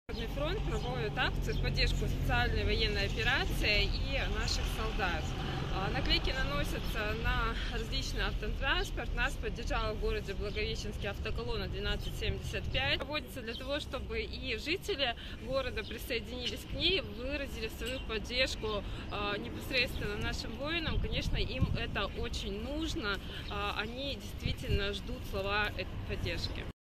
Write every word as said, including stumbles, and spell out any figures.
Народный фронт проводит акцию в поддержку специальной военной операции и наших солдат. Наклейки наносятся на различный автотранспорт. Нас поддержала в городе Благовещенске автоколонна двенадцать семьдесят пять. Проводится для того, чтобы и жители города присоединились к ней, выразили свою поддержку непосредственно нашим воинам. Конечно, им это очень нужно. Они действительно ждут слова этой поддержки.